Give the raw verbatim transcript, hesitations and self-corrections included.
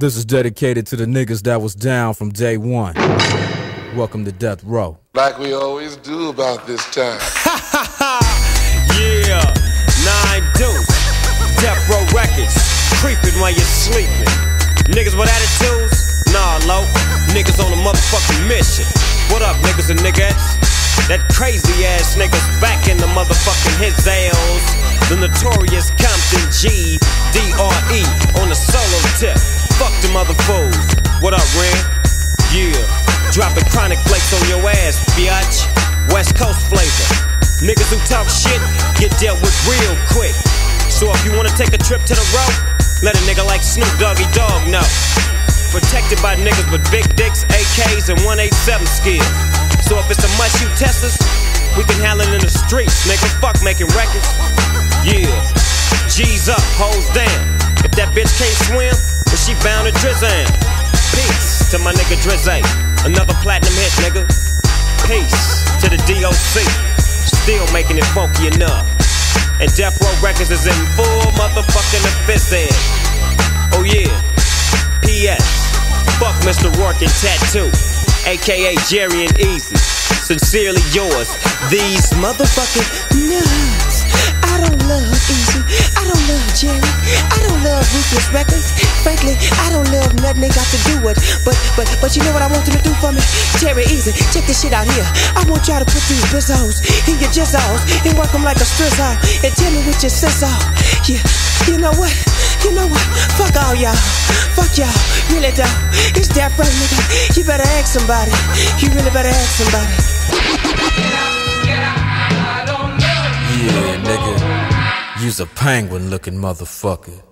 This is dedicated to the niggas that was down from day one. Welcome to Death Row. Like we always do about this time. Yeah, nine deuce, Death Row Records, creeping while you're sleeping. Niggas with attitudes? Nah, low. Niggas on a motherfucking mission. What up, niggas and niggas? That crazy ass niggas back in the motherfucking his ales. The notorious Compton G D R E on the solo tip. Fuck them other fools. What up, Ren? Yeah, dropping chronic flakes on your ass, biatch. West Coast flavor. Niggas who talk shit get dealt with real quick. So if you wanna take a trip to the road, let a nigga like Snoop Doggy Dogg know. Protected by niggas with big dicks, A Ks, and one eighty-seven skills. So if it's a must you test us, we can handle it in the streets, nigga. Fuck making records. Yeah, G's up, hoes down. If that bitch can't swim, then she bound to Drizzy. Peace to my nigga Drizzy. Another platinum hit, nigga. Peace to the D O C. Still making it funky enough. And Death Row Records is in full motherfucking effect. Oh yeah. P S Fuck Mister Rourke and Tattoo, A K A Jerry and Easy. Sincerely yours, these motherfucking nuts. I don't love Easy, I don't love Jerry, I don't love Ruthless Records. Frankly, I don't love nothing they got to do with. But, but, but you know what I want them to do for me? Jerry Easy, check this shit out here. I want y'all to put these bizzos in your jizzos and work them like a strizzle and tell me what your sizzle. Yeah, you know what? You know what? Fuck all y'all. Fuck y'all. Really though. It's Death Row, nigga. You better ask somebody. You really better ask somebody. Yeah, nigga. You's a penguin looking motherfucker.